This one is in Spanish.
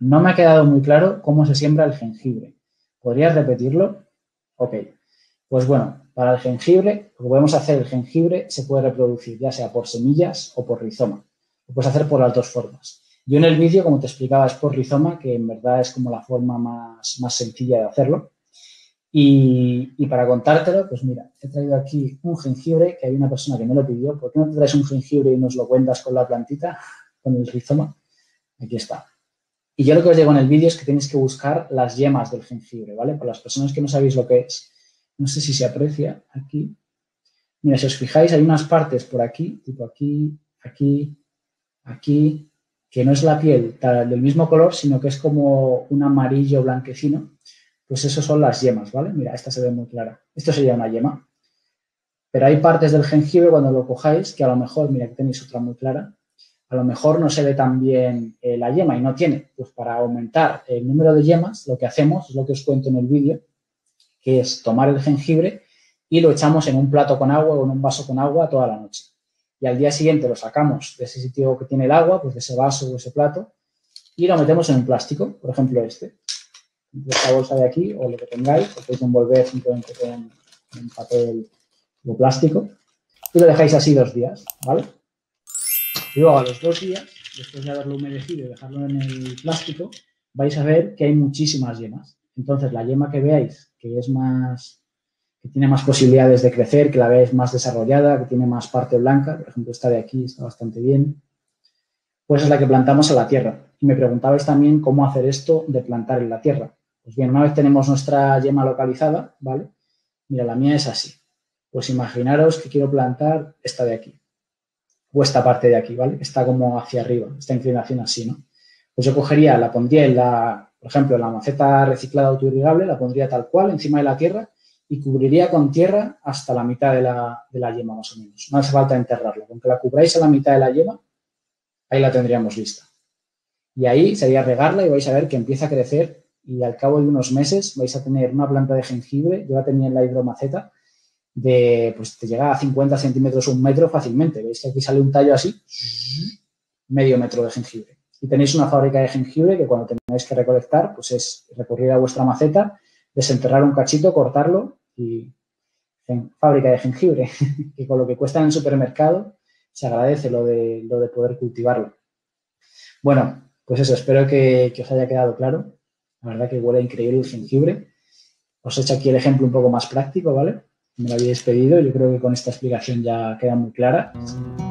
no me ha quedado muy claro cómo se siembra el jengibre. ¿Podrías repetirlo? Ok. Pues bueno, para el jengibre, lo que podemos hacer, el jengibre se puede reproducir ya sea por semillas o por rizoma. Lo puedes hacer por las dos formas. Yo en el vídeo, como te explicaba, es por rizoma, que en verdad es como la forma más sencilla de hacerlo. Y para contártelo, pues mira, he traído aquí un jengibre, que hay una persona que me lo pidió. ¿Por qué no te traes un jengibre y nos lo cuentas con la plantita, con el rizoma? Aquí está. Y yo lo que os digo en el vídeo es que tenéis que buscar las yemas del jengibre, ¿vale? Para las personas que no sabéis lo que es, no sé si se aprecia aquí. Mira, si os fijáis, hay unas partes por aquí, tipo aquí, aquí, aquí, que no es la piel del mismo color, sino que es como un amarillo blanquecino. Pues eso son las yemas, ¿vale? Mira, esta se ve muy clara. Esto sería una yema. Pero hay partes del jengibre, cuando lo cojáis, que a lo mejor, mira, que tenéis otra muy clara, a lo mejor no se ve tan bien la yema y no tiene. Pues para aumentar el número de yemas, lo que hacemos, es lo que os cuento en el vídeo, que es tomar el jengibre y lo echamos en un plato con agua o en un vaso con agua toda la noche. Y al día siguiente lo sacamos de ese sitio que tiene el agua, pues de ese vaso o ese plato, y lo metemos en un plástico, por ejemplo este. Esta bolsa de aquí o lo que tengáis, lo podéis envolver simplemente con un papel o plástico y lo dejáis así 2 días, ¿vale? Y luego a los 2 días, después de haberlo humedecido y dejarlo en el plástico, vais a ver que hay muchísimas yemas. Entonces, la yema que veáis que es más, que tiene más posibilidades de crecer, que la veáis más desarrollada, que tiene más parte blanca, por ejemplo, esta de aquí está bastante bien, pues es la que plantamos a la tierra. Y me preguntabais también cómo hacer esto de plantar en la tierra. Pues bien, una vez tenemos nuestra yema localizada, ¿vale? Mira, la mía es así. Pues imaginaros que quiero plantar esta de aquí. O esta parte de aquí, ¿vale? Está como hacia arriba, esta inclinación así, ¿no? Pues yo cogería, la pondría en por ejemplo, en la maceta reciclada autoirrigable, la pondría tal cual encima de la tierra y cubriría con tierra hasta la mitad de la yema, más o menos. No hace falta enterrarla. Con que la cubráis a la mitad de la yema, ahí la tendríamos lista. Y ahí sería regarla y vais a ver que empieza a crecer y al cabo de unos meses vais a tener una planta de jengibre. Yo la tenía en la hidromaceta pues te llega a 50 centímetros, 1 metro fácilmente. Veis que aquí sale un tallo así, medio metro de jengibre. Y tenéis una fábrica de jengibre que cuando tengáis que recolectar, pues es recurrir a vuestra maceta, desenterrar un cachito, cortarlo y fábrica de jengibre, que con lo que cuesta en el supermercado se agradece lo de poder cultivarlo. Bueno, pues eso, espero que os haya quedado claro. La verdad que huele increíble el jengibre. Os he hecho aquí el ejemplo un poco más práctico, ¿vale? Me lo habéis pedido, yo creo que con esta explicación ya queda muy clara.